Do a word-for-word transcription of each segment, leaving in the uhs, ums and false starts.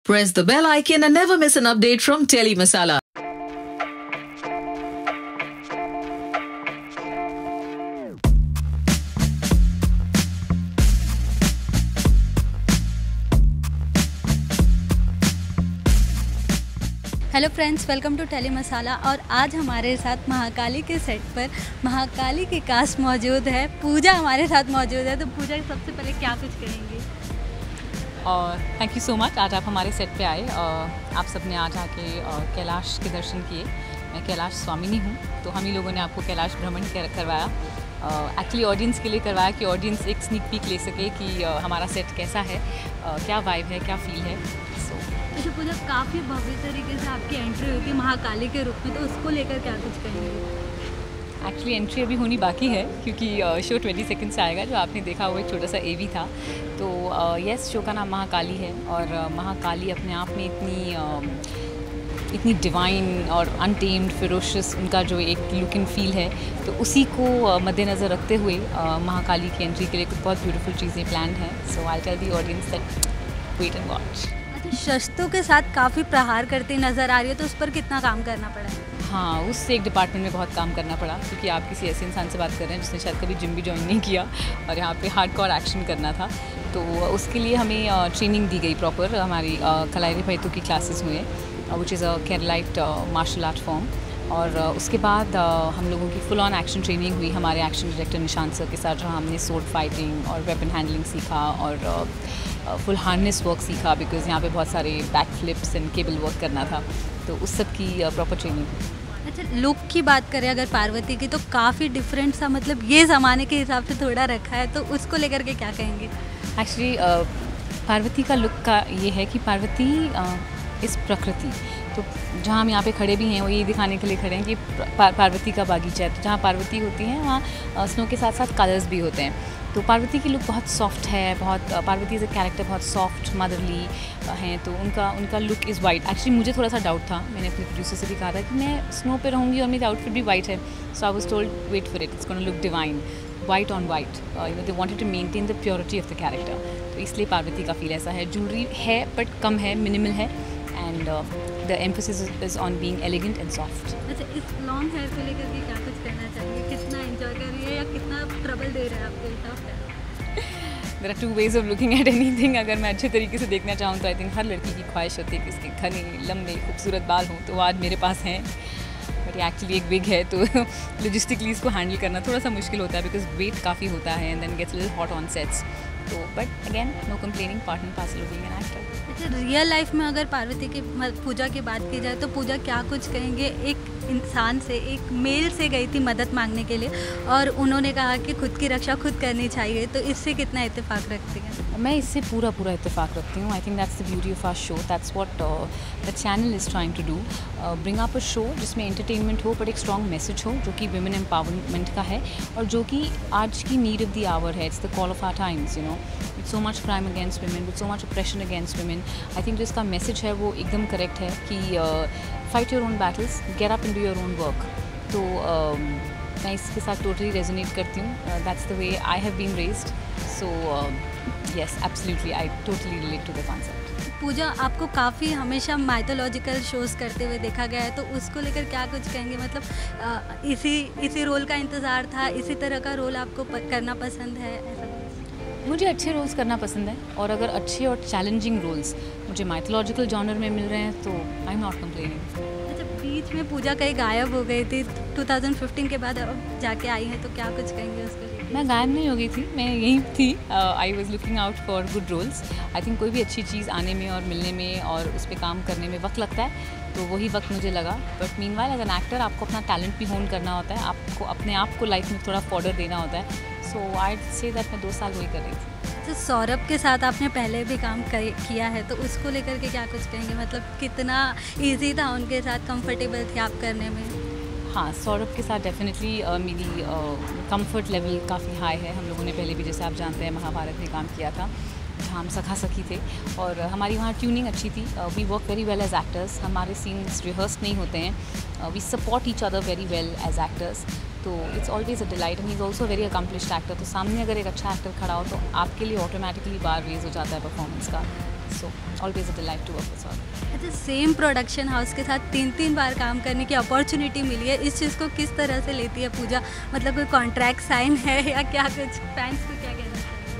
Press the bell icon and never miss an update from Tele Masala. Hello friends, welcome to Tele Masala. और आज हमारे साथ महाकाली के set पर महाकाली की कास्ट मौजूद है। पूजा हमारे साथ मौजूद है। तो पूजा, सबसे पहले क्या कुछ कहेंगे? और थैंक यू सो मच, आज आप हमारे सेट पे आए। uh, आप सब ने आज आके uh, कैलाश के दर्शन किए। मैं कैलाश स्वामिनी हूँ, तो हम ही लोगों ने आपको कैलाश भ्रमण कर, करवाया। एक्चुअली uh, ऑडियंस के लिए करवाया कि ऑडियंस एक स्नीक पीक ले सके कि uh, हमारा सेट कैसा है, uh, क्या वाइब है, क्या फील है। सो अच्छा पूजा, काफ़ी भव्य तरीके से आपकी एंट्री हुई थी महाकाली के रूप में, तो उसको लेकर क्या कुछ कहेंगे? एक्चुअली एंट्री अभी होनी बाकी है क्योंकि शो ट्वेंटी सेकेंड से आएगा। जो आपने देखा वो एक छोटा सा ए वी था। तो यस, शो का नाम महाकाली है और महाकाली अपने आप में इतनी uh, इतनी डिवाइन और अनटेम्ड फिरोशियस उनका जो एक लुक एंड फील है, तो उसी को uh, मद्देनज़र रखते हुए uh, महाकाली की एंट्री के लिए कुछ बहुत ब्यूटीफुल चीज़ें प्लान हैं। So I tell the audience that wait and watch. शस्त्रों के साथ काफ़ी प्रहार करती नज़र आ रही है, तो उस पर कितना काम करना पड़ा है? हाँ, उससे एक डिपार्टमेंट में बहुत काम करना पड़ा क्योंकि आप किसी ऐसे इंसान से बात कर रहे हैं जिसने शायद कभी जिम भी ज्वाइन नहीं किया और यहाँ पे हार्डकोर एक्शन करना था। तो उसके लिए हमें ट्रेनिंग दी गई प्रॉपर। हमारी कलारी भैतू की क्लासेस हुए, which is a Keralite martial art form. और उसके बाद हम लोगों की फुल ऑन एक्शन ट्रेनिंग हुई हमारे एक्शन डायरेक्टर निशांत सर के साथ, जहाँ हमने सोर्ड फाइटिंग और वेपन हैंडलिंग सीखा और फुल हार्नेस वर्क सीखा, बिकॉज यहाँ पे बहुत सारे back flips and cable work करना था। तो उस सब की प्रॉपर ट्रेनिंग हुई। अच्छा, लुक की बात करें अगर पार्वती की, तो काफ़ी डिफरेंट सा, मतलब ये ज़माने के हिसाब से थोड़ा रखा है, तो उसको लेकर के क्या कहेंगे? एक्चुअली पार्वती का लुक का ये है कि पार्वती इस प्रकृति, तो जहाँ हम यहाँ पे खड़े भी हैं वो ये दिखाने के लिए खड़े हैं कि पार्वती का बागीचा है। तो जहाँ पार्वती होती हैं वहाँ स्नो के साथ साथ कलर्स भी होते हैं। तो पार्वती की लुक बहुत सॉफ्ट है, बहुत पार्वती एज अ कैरेक्टर बहुत सॉफ्ट मदरली हैं। तो उनका उनका लुक इज़ वाइट। एक्चुअली मुझे थोड़ा सा डाउट था, मैंने अपने प्रोड्यूसर से भी कहा था कि मैं स्नो पे रहूँगी और मेरी आउटफिट भी वाइट है। So I was told wait for it, it's gonna look divine, white on white. You know they wanted to maintain the purity of the character. तो इसलिए पार्वती का फील ऐसा है। ज्वेलरी है बट कम है, मिनिमल है, and the emphasis is on being elegant and soft. अच्छा, इस लॉन्ग हेयर को लेकर के क्या कुछ कहना चाहिए? कितना एंजॉय कर रही है या कितना ट्रबल दे रहा है आपको हिसाब से? There are two ways of looking at anything. अगर मैं अच्छे तरीके से देखना चाहूँ तो आई थिंक हर लड़की की ख्वाहिश होती है कि इसके घने लंबे खूबसूरत बाल हों, तो वो आज मेरे पास हैं। बट ये एक्चुअली एक विग है, तो लॉजिस्टिकली इसको हैंडल करना थोड़ा सा मुश्किल होता है बिकॉज वेट काफ़ी होता है and then gets little hot on sets. तो but again no complaining, part and parcel of being an actor. अच्छा, रियल लाइफ में अगर पार्वती की पूजा की बात की जाए तो पूजा क्या कुछ कहेंगे? एक इंसान से, एक मेल से गई थी मदद मांगने के लिए और उन्होंने कहा कि खुद की रक्षा खुद करनी चाहिए, तो इससे कितना इत्तेफाक रखती हैं? मैं इससे पूरा पूरा इत्तेफाक रखती हूँ। I think that's the beauty of our show, that's what the channel is trying to do, bring up a show जिसमें एंटरटेनमेंट हो बट एक स्ट्रॉन्ग मैसेज हो, जो कि वुमेन एम्पावरमेंट का है और जो कि आज की नीड ऑफ द आवर है। It's the call of our times, you know, with so much crime against women, with so much oppression against women. I think जो इसका मैसेज है वो एकदम करेक्ट है कि fight your own battles, get up and do your own work. तो uh, मैं इसके साथ टोटली रेजोनेट करती हूँ। That's the way I have been raised. So yes, absolutely, I totally relate to the concept. Pooja, आपको काफ़ी हमेशा माइथोलॉजिकल शोज़ करते हुए देखा गया है, तो उसको लेकर क्या कुछ कहेंगे? मतलब आ, इसी इसी रोल का इंतज़ार था, इसी तरह का रोल आपको प, करना पसंद है, ऐसा? मुझे अच्छे रोल्स करना पसंद है और अगर अच्छे और चैलेंजिंग रोल्स मुझे माइथोलॉजिकल जॉनर में मिल रहे हैं तो आई एम नॉट कंप्लेनिंग। अच्छा, बीच में पूजा कहीं गायब हो गई थी, टू थाउजेंड फिफ्टीन के बाद अब जाके आई हैं, तो क्या कुछ कहेंगे उसके लिए? मैं गायब नहीं हो गई थी, मैं यहीं थी। I was looking out for good roles. I think कोई भी अच्छी चीज़ आने में और मिलने में और उस पर काम करने में वक्त लगता है, तो वही वक्त मुझे लगा। But meanwhile as an actor आपको अपना टैलेंट भी होन करना होता है, आपको अपने आप को लाइफ में थोड़ा फॉर्डर देना होता है। सो आई से दैट मैं दो साल वही कर रही थी। तो सौरभ के साथ आपने पहले भी काम कर, किया है, तो उसको लेकर के क्या कुछ कहेंगे? मतलब कितना इजी था उनके साथ, कंफर्टेबल थे आप करने में? हाँ, सौरभ के साथ डेफिनेटली uh, मेरी कंफर्ट लेवल काफ़ी हाई है। हम लोगों ने पहले भी, जैसे आप जानते हैं, महाभारत में काम किया था, जहाँ हम सखा सखी थे और हमारी वहाँ ट्यूनिंग अच्छी थी। We work very well as actors, हमारे सीन्स रिहर्स नहीं होते हैं, we support each other very well as actors. तो it's always a delight and he is also very accomplished actor. तो सामने अगर एक अच्छा एक्टर खड़ा हो तो आपके लिए ऑटोमेटिकली बार रेज हो जाता है परफॉर्मेंस का। So always a delight to work with sir. अच्छा, सेम प्रोडक्शन हाउस के साथ तीन तीन बार काम करने की अपॉर्चुनिटी मिली है, इस चीज़ को किस तरह से लेती है पूजा? मतलब कोई कॉन्ट्रैक्ट साइन है या क्या कुछ? फैंस को क्या कहना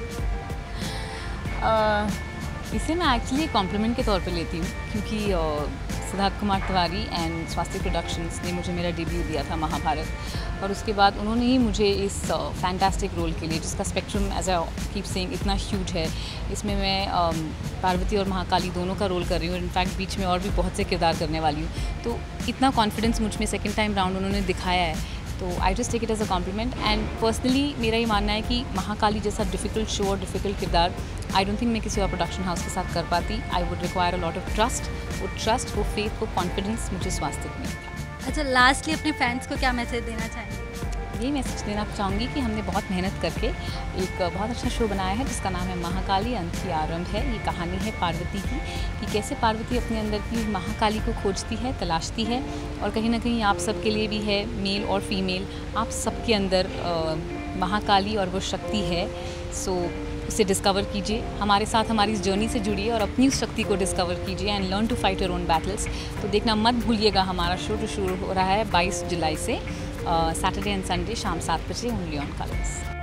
चाहिए? इसे मैं एक्चुअली कॉम्प्लीमेंट के तौर पे लेती हूँ, क्योंकि सिद्धार्थ कुमार तिवारी एंड स्वास्तिक प्रोडक्शंस ने मुझे मेरा डेब्यू दिया था महाभारत, और उसके बाद उन्होंने ही मुझे इस फैंटास्टिक रोल के लिए, जिसका spectrum as I keep saying इतना ह्यूज है, इसमें मैं um, पार्वती और महाकाली दोनों का रोल कर रही हूँ। इनफैक्ट बीच में और भी बहुत से किरदार करने वाली हूँ, तो इतना कॉन्फिडेंस मुझ में सेकेंड टाइम राउंड उन्होंने दिखाया है, तो I just take it as a compliment. And personally मेरा ये मानना है कि महाकाली जैसा डिफ़िकल्ट शो और डिफ़िकल्ट किरदार आई डोंट थिंक मैं किसी और प्रोडक्शन हाउस के साथ कर पाती। I would require a lot of trust. वो ट्रस्ट, वो फेथ, वो कॉन्फिडेंस मुझे स्वास्तिक में था। अच्छा, लास्टली अपने फैंस को क्या मैसेज देना चाहेंगे? यही मैसेज देना चाहूँगी कि हमने बहुत मेहनत करके एक बहुत अच्छा शो बनाया है जिसका नाम है महाकाली अंत की आरंभ है। ये कहानी है पार्वती की, कि कैसे पार्वती अपने अंदर की महाकाली को खोजती है, तलाशती है, और कहीं ना कहीं आप सबके लिए भी है, मेल और फीमेल, आप सबके अंदर आ, महाकाली और वो शक्ति है। सो उसे डिस्कवर कीजिए, हमारे साथ हमारी इस जर्नी से जुड़िए और अपनी उस शक्ति को डिस्कवर कीजिए and learn to fight your own battles. तो देखना मत भूलिएगा, हमारा शो जो शुरू हो रहा है बाईस जुलाई से, सैटरडे एंड संडे शाम सात बजे ओनली ऑन कलर्स।